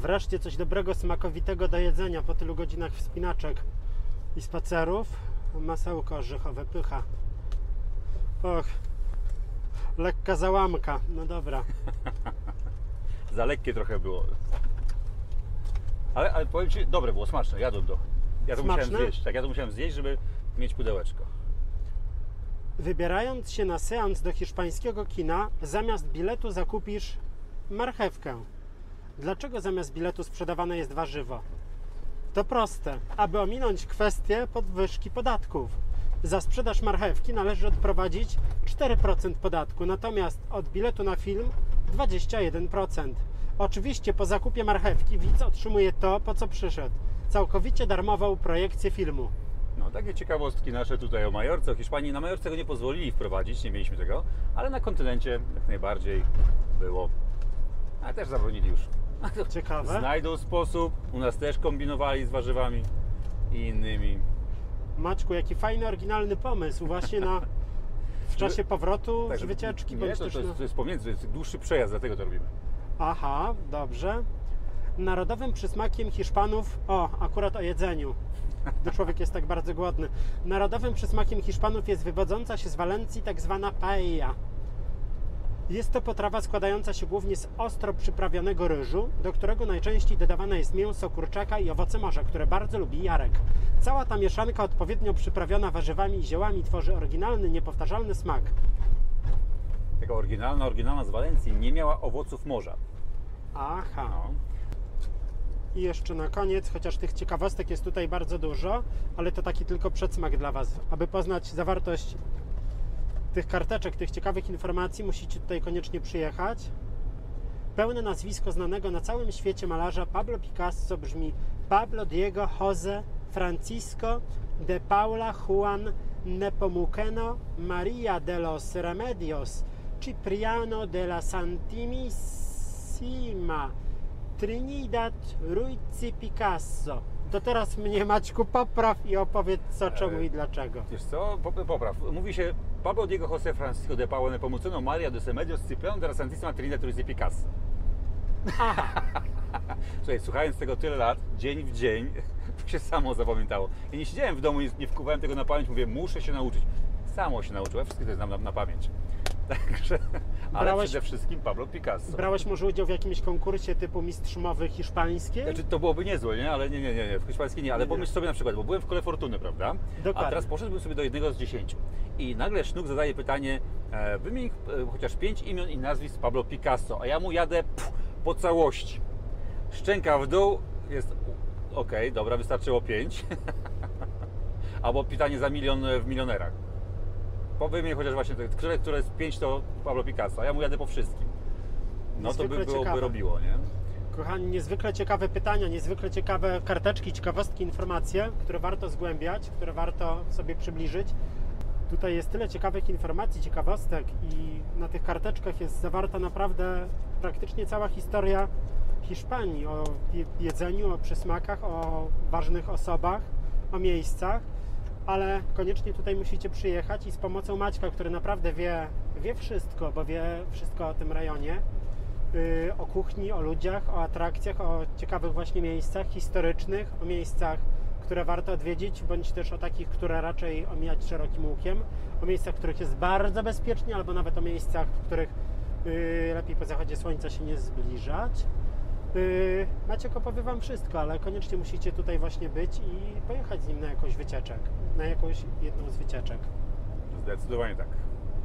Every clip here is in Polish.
Wreszcie coś dobrego, smakowitego do jedzenia po tylu godzinach wspinaczek i spacerów. Masełko orzechowe, pycha. Och, lekka załamka. No dobra. Za lekkie trochę było. Ale powiem Ci, dobre było, smaczne, jadłem to. Ja to Smaczne? musiałem zjeść. Tak, ja to musiałem zjeść, żeby mieć pudełeczko. Wybierając się na seans do hiszpańskiego kina, zamiast biletu zakupisz marchewkę. Dlaczego zamiast biletu sprzedawane jest warzywo? To proste, aby ominąć kwestię podwyżki podatków. Za sprzedaż marchewki należy odprowadzić 4% podatku, natomiast od biletu na film 21%. Oczywiście po zakupie marchewki widz otrzymuje to, po co przyszedł. Całkowicie darmową projekcję filmu. No, takie ciekawostki nasze tutaj o Majorce, o Hiszpanii. Na Majorce go nie pozwolili wprowadzić, nie mieliśmy tego, ale na kontynencie jak najbardziej było. Ale też zabronili już. Ciekawe. Znajdą sposób. U nas też kombinowali z warzywami i innymi. Maćku, jaki fajny, oryginalny pomysł właśnie w czasie powrotu z wycieczki. Nie, bądź to też jest pomiędzy, to jest dłuższy przejazd, dlatego to robimy. Aha, dobrze. Narodowym przysmakiem Hiszpanów... O, akurat o jedzeniu. Gdy człowiek jest tak bardzo głodny. Narodowym przysmakiem Hiszpanów jest wywodząca się z Walencji tak zwana paella. Jest to potrawa składająca się głównie z ostro przyprawionego ryżu, do którego najczęściej dodawane jest mięso kurczaka i owoce morza, które bardzo lubi Jarek. Cała ta mieszanka odpowiednio przyprawiona warzywami i ziołami tworzy oryginalny, niepowtarzalny smak. Taka oryginalna z Walencji nie miała owoców morza. Aha. No. I jeszcze na koniec, chociaż tych ciekawostek jest tutaj bardzo dużo, ale to taki tylko przedsmak dla Was. Aby poznać zawartość tych karteczek, tych ciekawych informacji, musicie tutaj koniecznie przyjechać. Pełne nazwisko znanego na całym świecie malarza Pablo Picasso brzmi Pablo Diego José Francisco de Paula Juan Nepomuceno María de los Remedios Cipriano de la Santimissima Trinidad Ruiz Picasso. To teraz mnie, Maćku, popraw i opowiedz co, czemu i dlaczego. Wiesz co? Popraw. Mówi się Pablo Diego José Francisco de Paula Nepomuceno María de los Remedios Cipriano de la Santísima Trinidad Ruiz Picasso. Aha. Słuchaj, słuchając tego tyle lat, dzień w dzień, to się samo zapamiętało. Ja nie siedziałem w domu, nie wkuwałem tego na pamięć, mówię, muszę się nauczyć. Samo się nauczyłem, wszystkie to znam na pamięć. Także, ale przede wszystkim Pablo Picasso. Brałeś może udział w jakimś konkursie typu Mistrz Mowy Hiszpańskiej? Znaczy, to byłoby niezłe, nie? Ale nie, w hiszpańskiej nie. Ale pomyśl sobie na przykład, bo byłem w Kole Fortuny, prawda? Dokładnie. A teraz poszedłbym sobie do jednego z 10. I nagle Sznuk zadaje pytanie, wymień chociaż 5 imion i nazwisk Pablo Picasso, a ja mu jadę po całości. Szczęka w dół, jest okej, dobra, wystarczyło 5. Albo pytanie za milion w milionerach. Wymień chociaż właśnie, które z 5 to Pablo Picasso, a ja mu jadę po wszystkim. No Niezwykle to by byłoby ciekawe. robiło, nie? Kochani, niezwykle ciekawe pytania, niezwykle ciekawe karteczki, ciekawostki, informacje, które warto zgłębiać, które warto sobie przybliżyć. Tutaj jest tyle ciekawych informacji, ciekawostek i na tych karteczkach jest zawarta naprawdę praktycznie cała historia Hiszpanii, o jedzeniu, o przysmakach, o ważnych osobach, o miejscach, ale koniecznie tutaj musicie przyjechać i z pomocą Maćka, który naprawdę wie wszystko, bo wie wszystko o tym rejonie, o kuchni, o ludziach, o atrakcjach, o ciekawych właśnie miejscach historycznych, o miejscach, które warto odwiedzić, bądź też o takich, które raczej omijać szerokim łukiem, o miejscach, w których jest bardzo bezpiecznie, albo nawet o miejscach, w których lepiej po zachodzie słońca się nie zbliżać. Maciek opowie Wam wszystko, ale koniecznie musicie tutaj właśnie być i pojechać z nim na jakąś wycieczek, na jakąś jedną z wycieczek. Zdecydowanie tak.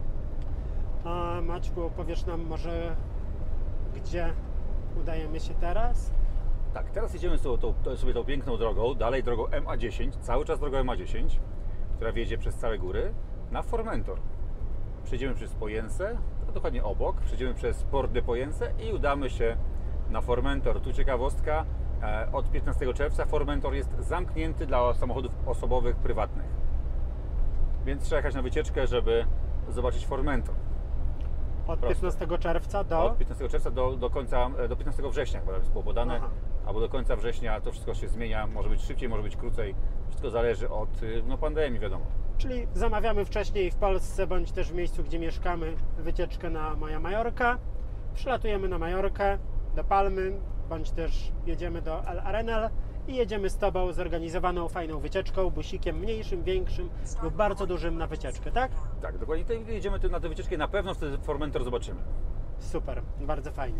A Maćku, opowiesz nam może, gdzie udajemy się teraz? Tak, teraz jedziemy sobie tą piękną drogą, dalej drogą MA10, cały czas drogą MA10, która wjedzie przez całe góry, na Formentor. Przejdziemy przez Pojense, dokładnie obok, przejdziemy przez Port de Pojense i udamy się na Formentor. Tu ciekawostka, od 15 czerwca Formentor jest zamknięty dla samochodów osobowych, prywatnych. Więc trzeba jechać na wycieczkę, żeby zobaczyć Formentor. Od 15 czerwca do... Od 15 czerwca do końca, do 15 września, chyba jest było podane. Aha. Albo do końca września. To wszystko się zmienia, może być szybciej, może być krócej. Wszystko zależy od pandemii, wiadomo. Czyli zamawiamy wcześniej w Polsce, bądź też w miejscu, gdzie mieszkamy, wycieczkę na Majorkę. Przylatujemy na Majorkę, do Palmy, bądź też jedziemy do El Arenal i jedziemy z Tobą zorganizowaną fajną wycieczką, busikiem mniejszym, większym lub bardzo dużym na wycieczkę, tak? Tak, dokładnie. Tutaj jedziemy na tę wycieczkę i na pewno wtedy Formentor zobaczymy. Super, bardzo fajnie.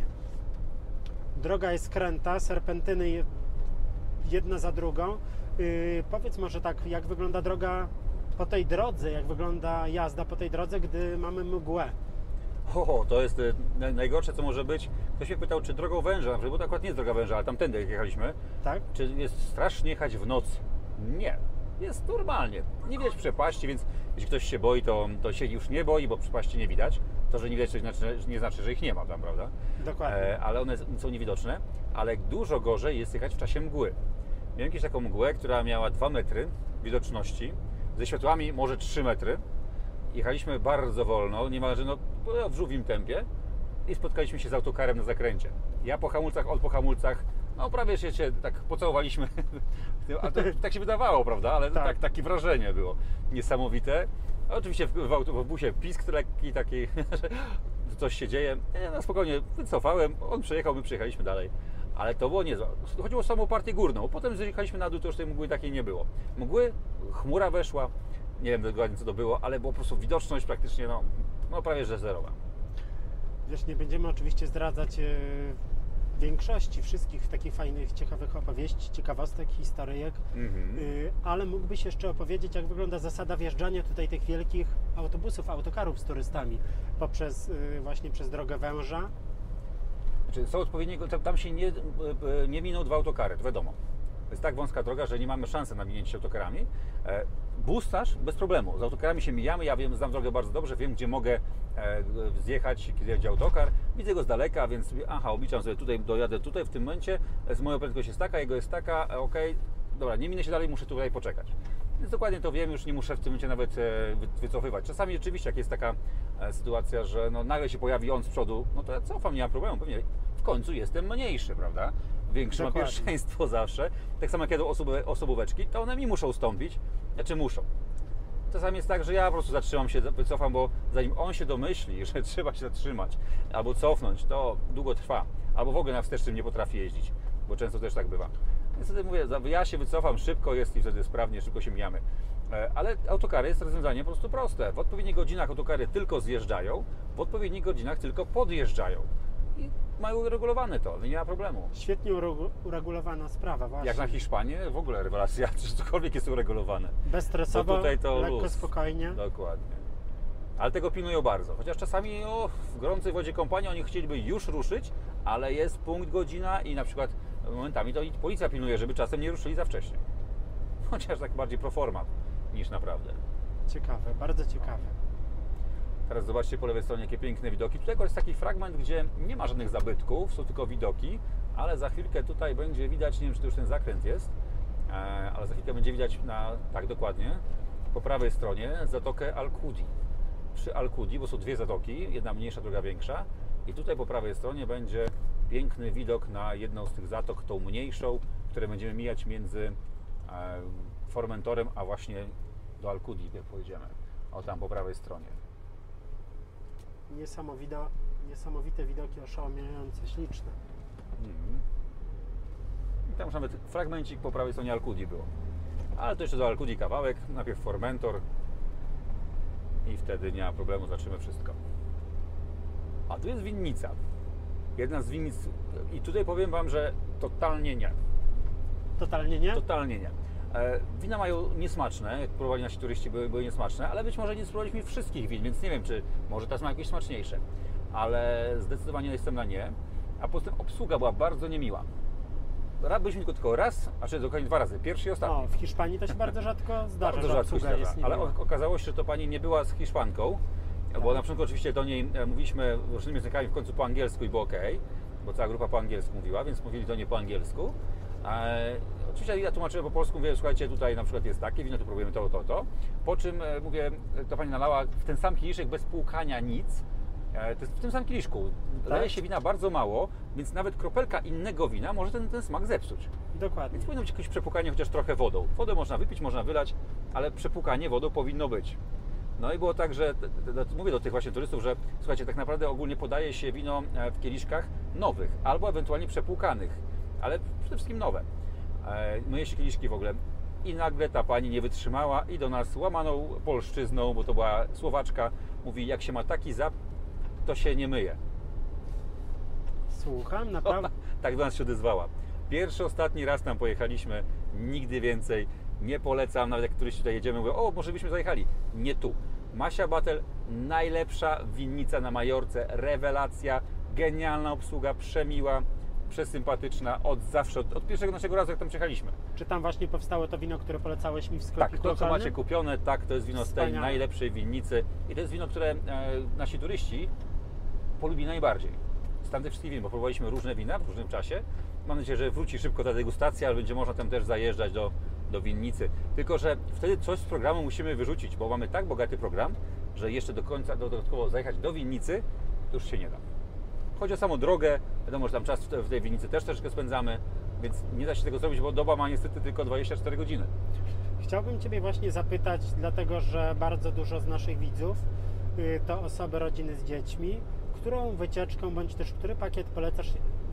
Droga jest kręta, serpentyny jedna za drugą. Powiedz może tak, jak wygląda droga po tej drodze, jak wygląda jazda po tej drodze, gdy mamy mgłę? To jest najgorsze, co może być. Ktoś mnie pytał, czy drogą węża, na przykład, bo to akurat nie jest droga węża, ale tamtędy jak jechaliśmy, Tak? czy jest strasznie jechać w nocy? Nie. Jest normalnie. Nie widać przepaści, więc jeśli ktoś się boi, to się już nie boi, bo przepaści nie widać. To, że nie widać, nie znaczy, że ich nie ma tam, prawda? Dokładnie. Ale one są niewidoczne. Ale dużo gorzej jest jechać w czasie mgły. Miałem kiedyś taką mgłę, która miała 2 metry widoczności, ze światłami może 3 metry. Jechaliśmy bardzo wolno, niemalże w żółwim tempie i spotkaliśmy się z autokarem na zakręcie. Ja po hamulcach, on po hamulcach, prawie się tak pocałowaliśmy. A to, tak się wydawało, prawda? Ale Tak. takie wrażenie było niesamowite. A oczywiście w busie pisk lekki taki, że coś się dzieje. Ja spokojnie wycofałem, on przejechał, my przejechaliśmy dalej. Ale to było niezłe. Chodziło o samą partię górną. Potem zjechaliśmy na dół, to już tej mgły takiej nie było. Mgły, chmura weszła, nie wiem dokładnie co to było, ale było po prostu widoczność praktycznie prawie że zerowa. Wiesz, nie będziemy oczywiście zdradzać większości wszystkich takich fajnych, ciekawych opowieści, ciekawostek, historyjek, ale mógłbyś jeszcze opowiedzieć, jak wygląda zasada wjeżdżania tutaj tych wielkich autobusów, autokarów z turystami właśnie przez drogę węża. Znaczy, są odpowiedniego, tam się nie miną 2 autokary, to wiadomo. To jest tak wąska droga, że nie mamy szansy na minięcie się autokarami. Bus nasz bez problemu. Z autokarami się mijamy, ja znam drogę bardzo dobrze, wiem gdzie mogę zjechać, kiedy jedzie autokar. Widzę go z daleka, więc sobie, obliczam sobie tutaj, dojadę tutaj w tym momencie, z moją prędkość jest taka, jego jest taka, okej, dobra, nie minę się dalej, muszę tutaj poczekać. Więc dokładnie to wiem, już nie muszę w tym momencie nawet wycofywać. Czasami rzeczywiście, jak jest taka sytuacja, że nagle się pojawi on z przodu, to ja cofam, nie ma problemu, pewnie w końcu jestem mniejszy, prawda? Większy ma pierwszeństwo zawsze. Tak samo jak jadą osobóweczki, to one mi muszą ustąpić, muszą. Czasami jest tak, że ja po prostu zatrzymam się, wycofam, bo zanim on się domyśli, że trzeba się zatrzymać albo cofnąć, to długo trwa. Albo w ogóle na wstecznym nie potrafi jeździć, bo często też tak bywa. Więc wtedy mówię, ja się wycofam, szybko jest i wtedy sprawnie, szybko się mijamy. Ale autokary jest rozwiązanie po prostu proste. W odpowiednich godzinach autokary tylko zjeżdżają, w odpowiednich godzinach tylko podjeżdżają. I mają uregulowane to, nie ma problemu. Świetnie uregulowana sprawa, właśnie. Jak na Hiszpanię, w ogóle rewelacja, czy cokolwiek jest uregulowane. Bezstresowo, tutaj to lekko, luz. spokojnie. Dokładnie. Ale tego pilnują bardzo. Chociaż czasami w gorącej wodzie kąpania oni chcieliby już ruszyć, ale jest punkt, godzina i na przykład momentami to i policja pilnuje, żeby czasem nie ruszyli za wcześnie. Chociaż tak bardziej pro forma niż naprawdę. Ciekawe, bardzo ciekawe. Teraz zobaczcie po lewej stronie, jakie piękne widoki. Tutaj jest taki fragment, gdzie nie ma żadnych zabytków, są tylko widoki, ale za chwilkę tutaj będzie widać, nie wiem, czy to już ten zakręt jest, ale za chwilkę będzie widać tak dokładnie, po prawej stronie Zatokę Alcudi. Przy Alcudi, bo są 2 zatoki, jedna mniejsza, druga większa, i tutaj po prawej stronie będzie piękny widok na jedną z tych zatok, tą mniejszą, które będziemy mijać między Formentorem, a właśnie do Alcudi, jak pojedziemy. Tam po prawej stronie. Niesamowite widoki, oszałamiające, śliczne. I tam już nawet fragmencik po prawej stronie Alcudi było. Ale to jeszcze do Alcudi kawałek, najpierw Formentor i wtedy nie ma problemu, zobaczymy wszystko. A tu jest winnica. Jedna z winnic i tutaj powiem Wam, że totalnie nie. Totalnie nie? Totalnie nie. Wina mają niesmaczne, jak próbowali nasi turyści, były niesmaczne, ale być może nie spróbowaliśmy wszystkich win, więc nie wiem, czy może teraz ma jakieś smaczniejsze. Ale zdecydowanie jestem na nie. A poza tym obsługa była bardzo niemiła. Byliśmy tylko raz, a czy dokładnie 2 razy, pierwszy i ostatni. W Hiszpanii to się bardzo rzadko zdarza, Bardzo że rzadko obsługa się jest zdarza. Ale niemiła. okazało się, że to pani nie była z Hiszpanką, bo na przykład oczywiście do niej mówiliśmy różnymi językami, w końcu po angielsku i było ok, bo cała grupa po angielsku mówiła, więc mówili do niej po angielsku. Oczywiście ja tłumaczyłem po polsku, mówię, słuchajcie, tutaj na przykład jest takie wino, tu próbujemy to. Po czym mówię, to pani nalała w ten sam kieliszek bez płukania nic. To jest w tym samym kieliszku. Leje się wina bardzo mało, więc nawet kropelka innego wina może ten smak zepsuć. Dokładnie. Więc powinno być jakieś przepłukanie chociaż trochę wodą. Wodę można wypić, można wylać, ale przepłukanie wodą powinno być. No i było tak, że mówię do tych właśnie turystów, że słuchajcie, tak naprawdę ogólnie podaje się wino w kieliszkach nowych, albo ewentualnie przepłukanych, ale przede wszystkim nowe. Myje się kieliszki w ogóle. I nagle ta pani nie wytrzymała i do nas łamaną polszczyzną, bo to była Słowaczka, mówi, jak się ma taki zap, to się nie myje. Słucham, naprawdę. Tak do nas się odezwała. Pierwszy, ostatni raz tam pojechaliśmy, nigdy więcej. Nie polecam, nawet jak któryś tutaj jedziemy, mówię, o, może byśmy zajechali. Nie tu. Masia Batel, najlepsza winnica na Majorce, rewelacja, genialna obsługa, przemiła, przesympatyczna, od zawsze, od pierwszego naszego razu, jak tam przyjechaliśmy. Czy tam właśnie powstało to wino, które polecałeś mi w sklepie Tak, to co lokalnym? macie kupione, tak, to jest wino z tej Wspaniałe. najlepszej winnicy i to jest wino, które nasi turyści polubi najbardziej. Z tamtych wszystkich win, bo próbowaliśmy różne wina w różnym czasie. Mam nadzieję, że wróci szybko ta degustacja, ale będzie można tam też zajeżdżać do winnicy. Tylko że wtedy coś z programu musimy wyrzucić, bo mamy tak bogaty program, że jeszcze do końca dodatkowo zajechać do winnicy to już się nie da. Chodzi o samą drogę, wiadomo, że tam czas w tej winnicy też troszeczkę spędzamy, więc nie da się tego zrobić, bo doba ma niestety tylko 24 godziny. Chciałbym Ciebie właśnie zapytać, dlatego że bardzo dużo z naszych widzów to osoby, rodziny z dziećmi. Którą wycieczkę, bądź też który pakiet polecasz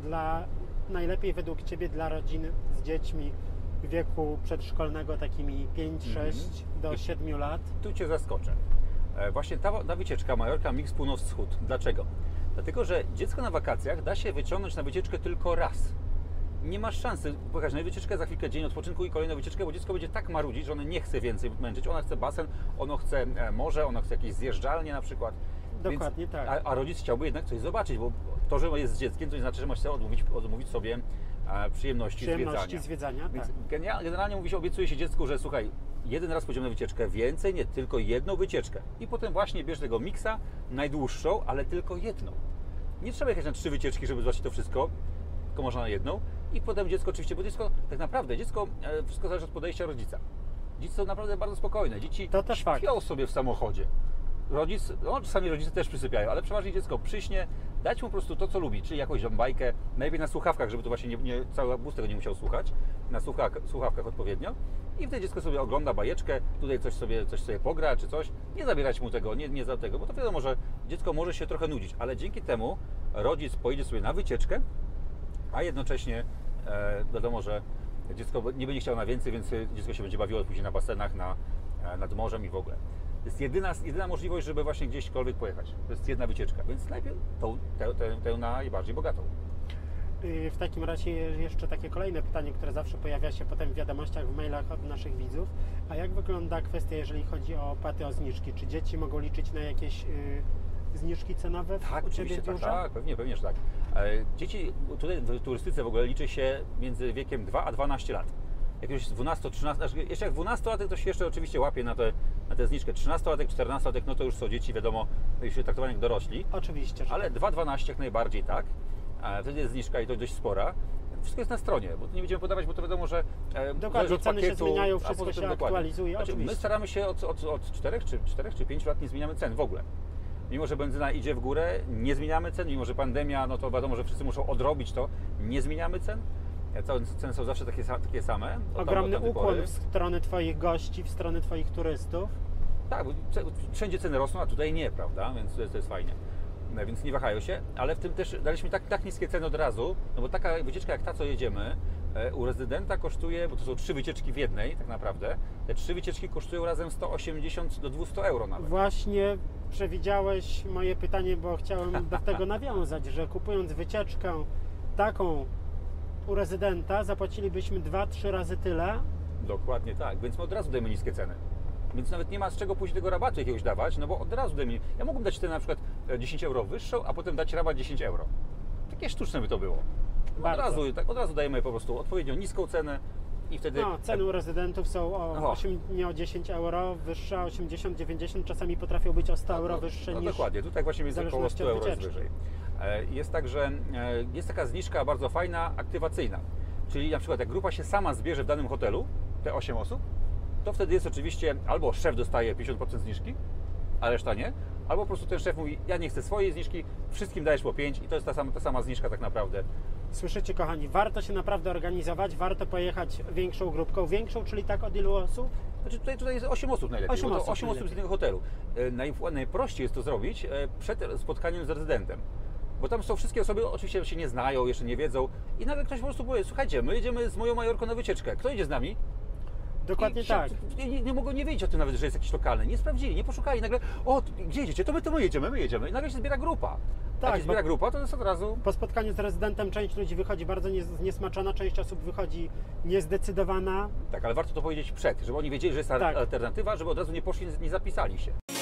najlepiej według Ciebie dla rodzin z dziećmi w wieku przedszkolnego, takimi 5-6 do 7 lat? Tu Cię zaskoczę. Właśnie ta wycieczka Majorka Mix Północ-Wschód. Dlaczego? Dlatego, że dziecko na wakacjach da się wyciągnąć na wycieczkę tylko raz. Nie masz szansy pojechać na wycieczkę, za chwilkę dzień odpoczynku i kolejną wycieczkę, bo dziecko będzie tak marudzić, że ono nie chce więcej męczyć. Ona chce basen, ono chce morze, ono chce jakieś zjeżdżalnie na przykład. Dokładnie tak. A rodzic chciałby jednak coś zobaczyć, bo to, że jest z dzieckiem, to nie znaczy, że ma się odmówić sobie przyjemności zwiedzania. Więc Tak. generalnie mówi się, obiecuje się dziecku, że słuchaj, jeden raz pójdziemy na wycieczkę, więcej nie, tylko jedną wycieczkę. I potem właśnie bierz tego miksa, najdłuższą, ale tylko jedną. Nie trzeba jechać na 3 wycieczki, żeby zobaczyć to wszystko, tylko można na jedną. I potem dziecko oczywiście, bo dziecko, tak naprawdę dziecko, wszystko zależy od podejścia rodzica. Dzieci są naprawdę bardzo spokojne. Dzieci To też fakt. śpią sobie w samochodzie. Rodzic, no czasami rodzice też przysypiają, ale przeważnie dziecko przyśnie, dać mu po prostu to, co lubi, czyli jakąś bajkę, najlepiej na słuchawkach, żeby to właśnie nie cały bus tego nie musiał słuchać, na słuchawkach odpowiednio. I wtedy dziecko sobie ogląda bajeczkę, tutaj coś sobie pogra czy coś. Nie zabierać mu tego, nie za tego, bo to wiadomo, że dziecko może się trochę nudzić, ale dzięki temu rodzic pojedzie sobie na wycieczkę, a jednocześnie wiadomo, że dziecko nie będzie chciało na więcej, więc dziecko się będzie bawiło później na basenach, nad morzem i w ogóle. To jest jedyna możliwość, żeby właśnie gdzieśkolwiek pojechać. To jest jedna wycieczka, więc najpierw tę najbardziej bogatą. W takim razie jeszcze takie kolejne pytanie, które zawsze pojawia się potem w wiadomościach, w mailach od naszych widzów. A jak wygląda kwestia, jeżeli chodzi o opłaty, o zniżki? Czy dzieci mogą liczyć na jakieś zniżki cenowe Tak, u Ciebie oczywiście, duże? tak, pewnie, że tak. Dzieci, tutaj w turystyce w ogóle liczy się między wiekiem 2 a 12 lat. Jak już 12, 13, jeszcze jak 12-latek to się jeszcze oczywiście łapie na tę zniżkę. 13-latek, 14-latek, no to już są dzieci, wiadomo, już traktowani jak dorośli. Oczywiście, że Ale tak. 2-12 jak najbardziej tak. Wtedy jest zniżka i to dość spora. Wszystko jest na stronie, bo nie będziemy podawać, bo to wiadomo, że Dokładnie, zależy od ceny się pakietu, zmieniają, a wszystko poza tym się dokładnie. aktualizuje, Znaczy, my oczywiście. staramy się od 4 czy 5 lat nie zmieniamy cen w ogóle. Mimo że benzyna idzie w górę, nie zmieniamy cen, mimo że pandemia, no to wiadomo, że wszyscy muszą odrobić to, nie zmieniamy cen. Ceny są zawsze takie same. Ogromny ukłon w stronę Twoich gości, w stronę Twoich turystów. Tak, bo wszędzie ceny rosną, a tutaj nie, prawda? Więc to jest fajnie. Więc nie wahają się, ale w tym też daliśmy tak niskie ceny od razu, no bo taka wycieczka jak ta, co jedziemy, u rezydenta kosztuje, bo to są 3 wycieczki w jednej tak naprawdę, te 3 wycieczki kosztują razem 180 do 200 euro nawet. Właśnie przewidziałeś moje pytanie, bo chciałem do tego nawiązać, że kupując wycieczkę taką u rezydenta zapłacilibyśmy 2-3 razy tyle. Dokładnie tak, więc my od razu dajemy niskie ceny. Więc nawet nie ma z czego później tego rabatu jakiegoś dawać, no bo od razu dajemy. Ja mógłbym dać cenę na przykład 10 euro wyższą, a potem dać rabat 10 euro. Takie sztuczne by to było. Bardzo. Od razu dajemy po prostu odpowiednio niską cenę i wtedy... No, ceny u rezydentów są nie o 10 euro wyższe, a 80-90, czasami potrafią być o 100 euro wyższe niż... Dokładnie, tutaj właśnie między około 100 euro jest wyżej. Jest tak, że jest taka zniżka bardzo fajna, aktywacyjna. Czyli na przykład jak grupa się sama zbierze w danym hotelu, te 8 osób, to wtedy jest oczywiście albo szef dostaje 50% zniżki, a reszta nie, albo po prostu ten szef mówi, ja nie chcę swojej zniżki, wszystkim dajesz po 5 i to jest ta sama zniżka tak naprawdę. Słyszycie, kochani, warto się naprawdę organizować, warto pojechać większą grupką. Większą, czyli tak od ilu osób? Znaczy tutaj jest 8 osób najlepiej, 8 bo to osób 8 osób z jednego hotelu. Najprościej jest to zrobić przed spotkaniem z rezydentem. Bo tam są wszystkie osoby, oczywiście się nie znają, jeszcze nie wiedzą i nagle ktoś po prostu powie, słuchajcie, my jedziemy z moją Majorką na wycieczkę, kto idzie z nami? Dokładnie tak. Nie mogą nie wiedzieć o tym nawet, że jest jakiś lokalny. Nie sprawdzili, nie poszukali. Nagle, o, gdzie jedziecie? To my jedziemy. I nagle się zbiera grupa. Tak, Jak się zbiera grupa, to jest od razu... Po spotkaniu z rezydentem część ludzi wychodzi bardzo zniesmaczona, część osób wychodzi niezdecydowana. Tak, ale warto to powiedzieć przed, żeby oni wiedzieli, że jest Tak. alternatywa, żeby od razu nie poszli, nie zapisali się.